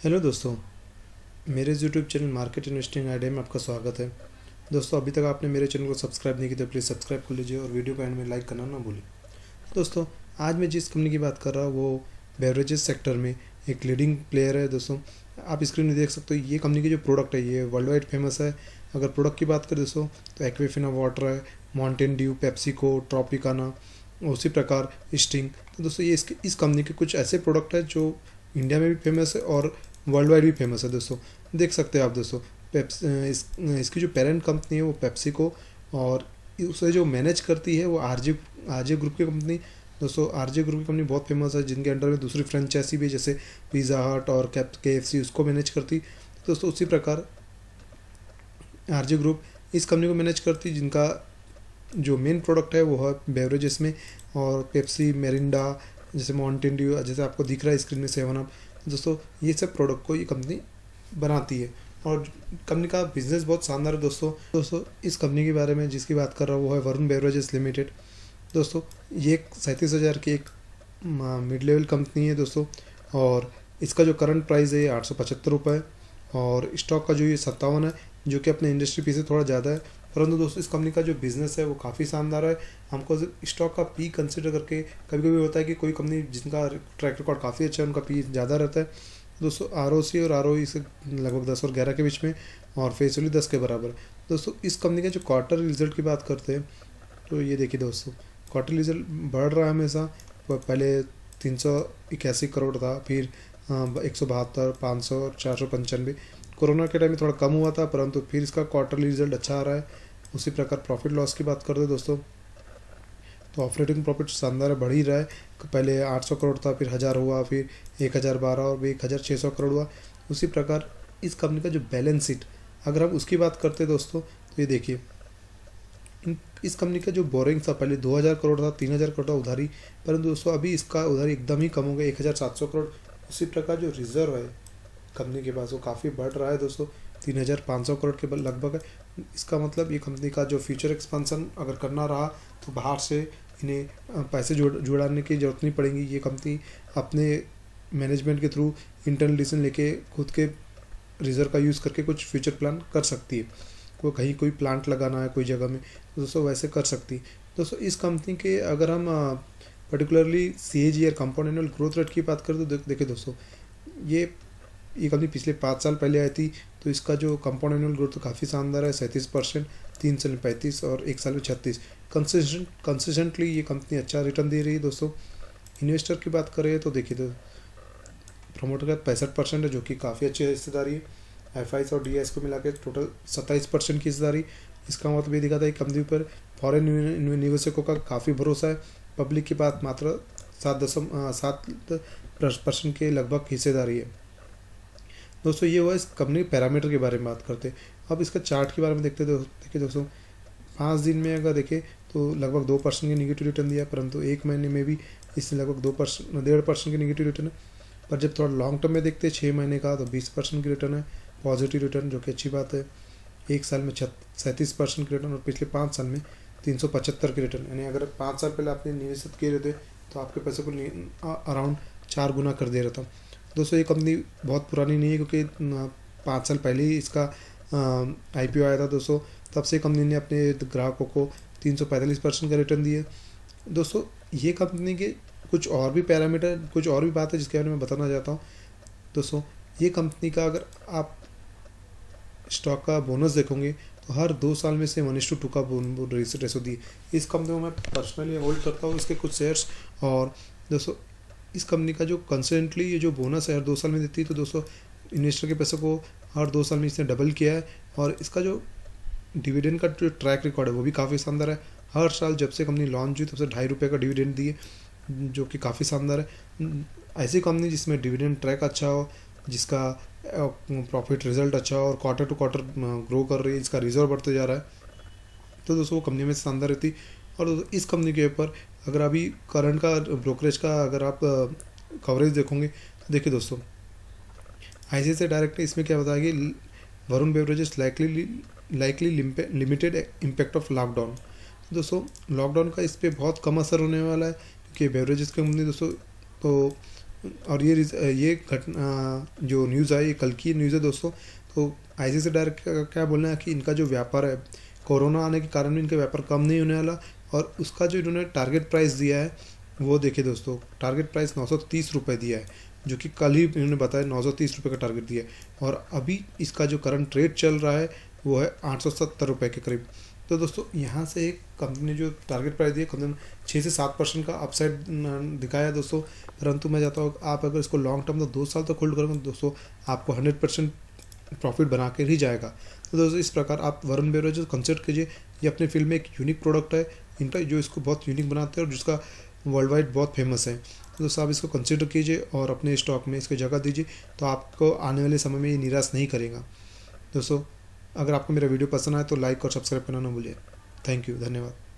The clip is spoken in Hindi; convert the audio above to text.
हेलो दोस्तों, मेरे YouTube channel market investing idea में आपका स्वागत है। दोस्तों, अभी तक आपने मेरे चैनल को सब्सक्राइब नहीं किया तो प्लीज़ सब्सक्राइब कर लीजिए और वीडियो को एंड में लाइक करना ना भूलें। दोस्तों, आज मैं जिस कंपनी की बात कर रहा हूँ वो बेवरेजेस सेक्टर में एक लीडिंग प्लेयर है। दोस्तों, आप स्क्रीन में देख सकते हो, ये कंपनी की जो प्रोडक्ट है ये वर्ल्ड वाइड फेमस है। अगर प्रोडक्ट की बात करें दोस्तों तो एक्वेफिना वाटर है, माउंटेन ड्यू, पेप्सिको, ट्रॉपिकाना, उसी प्रकार स्टिंग। तो दोस्तों, ये इस कंपनी के कुछ ऐसे प्रोडक्ट है जो इंडिया में भी फेमस है और वर्ल्ड वाइड भी फेमस है। दोस्तों, देख सकते हैं आप दोस्तों, इसकी जो पेरेंट कंपनी है वो पेप्सिको, और उसे जो मैनेज करती है वो आरजे ग्रुप की कंपनी। दोस्तों, आरजे ग्रुप की कंपनी बहुत फेमस है, जिनके अंडर में दूसरी फ्रेंचाइजी भी जैसे पिज़्ज़ा हट और KFC उसको मैनेज करती। दोस्तों, उसी प्रकार आरजे ग्रुप इस कंपनी को मैनेज करती, जिनका जो मेन प्रोडक्ट है वो है बेवरेजेस में, और पेप्सी, मेरिंडा, जैसे माउंटेन ड्यू, जैसे आपको दिख रहा है स्क्रीन में 7 अप। दोस्तों, ये सब प्रोडक्ट को ये कंपनी बनाती है और कंपनी का बिजनेस बहुत शानदार है। दोस्तों, इस कंपनी के बारे में जिसकी बात कर रहा हूँ वो है वरुण बेवरेजेस लिमिटेड। दोस्तों, ये 37,000 की एक मिड लेवल कंपनी है दोस्तों, और इसका जो करंट प्राइस है 875 रुपये, और स्टॉक का जो ये 57 है, जो कि अपने इंडस्ट्री पी से थोड़ा ज़्यादा है। परंतु दोस्तों, इस कंपनी का जो बिज़नेस है वो काफ़ी शानदार है। हमको स्टॉक का पी कंसिडर करके कभी कभी होता है कि कोई कंपनी जिनका ट्रैक रिकॉर्ड काफ़ी अच्छा है उनका पी ज़्यादा रहता है। दोस्तों, ROC और ROE से लगभग 10 और 11 के बीच में, और फेस वैल्यू 10 के बराबर। दोस्तों, इस कंपनी के जो क्वार्टर रिजल्ट की बात करते हैं तो ये देखिए दोस्तों, क्वार्टर रिजल्ट बढ़ रहा है हमेशा। पहले 381 करोड़ था, फिर 172, 500, 495। कोरोना के टाइम में थोड़ा कम हुआ था, परंतु फिर इसका क्वार्टरली रिजल्ट अच्छा आ रहा है। उसी प्रकार प्रॉफिट लॉस की बात करते हैं दोस्तों, तो ऑपरेटिंग प्रॉफिट शानदार बढ़ ही रहा है। पहले 800 करोड़ था, फिर 1000 हुआ, फिर 1012 और 1600 करोड़ हुआ। उसी प्रकार इस कंपनी का जो बैलेंस शीट, अगर हम उसकी बात करते हैं दोस्तों, तो ये देखिए, इस कंपनी का जो बोरिंग था पहले 2000 करोड़ था, 3000 करोड़ था उधारी, परंतु दोस्तों अभी इसका उधारी एकदम ही कम हो गया, 1700 करोड़। उसी प्रकार जो रिजर्व है कंपनी के पास वो काफ़ी बढ़ रहा है दोस्तों, 3500 करोड़ के लगभग है। इसका मतलब ये कंपनी का जो फ्यूचर एक्सपेंशन अगर करना रहा तो बाहर से इन्हें पैसे जुड़ाने की जरूरत नहीं पड़ेगी। ये कंपनी अपने मैनेजमेंट के थ्रू इंटरनल डिसीजन लेके खुद के रिजर्व का यूज़ करके कुछ फ्यूचर प्लान कर सकती है। वो कहीं कोई प्लांट लगाना है कोई जगह में तो दोस्तों वैसे कर सकती है। दोस्तों, इस कंपनी के अगर हम particularly CAGR compound annual growth rate की बात करें तो देखिए दोस्तों, ये कंपनी पिछले 5 साल पहले आई थी, तो इसका जो कंपाउंड एनुअल ग्रोथ तो काफ़ी शानदार है, 37%, 3 साल में 35 और 1 साल में 36। कंसिस्टेंटली ये कंपनी अच्छा रिटर्न दे रही है। दोस्तों, इन्वेस्टर की बात करें तो देखिए, तो प्रमोटर का 65% है, जो कि काफ़ी अच्छी हिस्सेदारी है। FIs और DIs को मिला के टोटल 27% की हिस्सेदारी। इसका मतलब ये दिखाता है कंपनी पर फॉरेन निवेशकों का काफ़ी भरोसा है। पब्लिक की बात मात्र 7% के लगभग हिस्सेदारी है। दोस्तों, ये हुआ इस कंपनी के पैरामीटर के बारे में बात करते हैं। अब इसका चार्ट के बारे में देखते देखिए दोस्तों, 5 दिन में अगर देखें तो लगभग 2% की निगेटिव रिटर्न दिया, परंतु 1 महीने में भी इससे लगभग 2%, 1.5% की निगेटिव रिटर्न है। पर जब थोड़ा लॉन्ग टर्म में देखते हैं 6 महीने का, तो 20% की रिटर्न है, पॉजिटिव रिटर्न, जो कि अच्छी बात है। 1 साल में 37% की रिटर्न, और पिछले 5 साल में 375 की रिटर्न। यानी अगर 5 साल पहले आपने निवेशित किए रहते तो आपके पैसे को अराउंड 4 गुना कर दे रहा था। दोस्तों, ये कंपनी बहुत पुरानी नहीं है, क्योंकि 5 साल पहले ही इसका IPO आया था दोस्तों। तब से कंपनी ने अपने ग्राहकों को 345% का रिटर्न दिए। दोस्तों, ये कंपनी के कुछ और भी पैरामीटर, कुछ और भी बात है जिसके बारे में बताना चाहता हूँ। दोस्तों, ये कंपनी का अगर आप स्टॉक का बोनस देखोगे तो हर 2 साल में से 1:2 का रेशो दी। इस कंपनी को मैं पर्सनली होल्ड करता हूँ, इसके कुछ शेयर्स। और दोस्तों, इस कंपनी का जो कंसिस्टेंटली ये जो बोनस है हर 2 साल में देती है, तो दोस्तों इन्वेस्टर के पैसे को हर 2 साल में इसने डबल किया है। और इसका जो डिविडेंड का जो ट्रैक रिकॉर्ड है वो भी काफ़ी शानदार है। हर साल जब से कंपनी लॉन्च हुई तब से ₹2.5 का डिविडेंड दिए, जो कि काफ़ी शानदार है। ऐसी कंपनी जिसमें डिविडेंड ट्रैक अच्छा हो, जिसका प्रॉफिट रिजल्ट अच्छा हो और क्वार्टर टू क्वार्टर ग्रो कर रही है, इसका रिजर्व बढ़ते जा रहा है, तो दोस्तों वो कंपनी में शानदार रहती। और दोस्तों, इस कंपनी के ऊपर अगर अभी करंट का ब्रोकरेज का अगर आप कवरेज देखोगे तो देखिए दोस्तों, ICICI डायरेक्ट ने इसमें क्या बताया कि Varun beverages likely limited impact of lockdown. दोस्तों, लॉकडाउन का इस पर बहुत कम असर होने वाला है, क्योंकि बेवरेजेस की कंपनी दोस्तों तो और ये घटना जो न्यूज़ आई ये कल की न्यूज़ है दोस्तों। तो ICICI डायरेक्ट का क्या बोलना है कि इनका जो व्यापार है कोरोना आने के कारण भी इनका व्यापार कम नहीं होने वाला, और उसका जो इन्होंने टारगेट प्राइस दिया है वो देखिए दोस्तों, टारगेट प्राइस 930 रुपये दिया है, जो कि कल ही इन्होंने बताया 930 रुपये का टारगेट दिया है, और अभी इसका जो करंट रेट चल रहा है वो है 870 रुपये के करीब। तो दोस्तों यहाँ से एक कंपनी ने जो टारगेट प्राइस दिया कम 6 से 7% का अपसाइड दिखाया है दोस्तों। परंतु मैं चाहता हूँ आप अगर इसको लॉन्ग टर्म तो 2 साल तक होल्ड करोगे दोस्तों, आपको 100% प्रॉफिट बना के ही जाएगा। तो दोस्तों इस प्रकार आप वरुण बेवरेज कंसिडर कीजिए, ये अपने फील्ड में एक यूनिक प्रोडक्ट है इनका, जो इसको बहुत यूनिक बनाते हैं और जिसका वर्ल्ड वाइड बहुत फेमस है। तो दोस्तों आप इसको कंसिडर कीजिए और अपने स्टॉक में इसको जगह दीजिए, तो आपको आने वाले समय में ये निराश नहीं करेगा। दोस्तों अगर आपको मेरा वीडियो पसंद आए तो लाइक और सब्सक्राइब करना ना भूलिए। थैंक यू, धन्यवाद।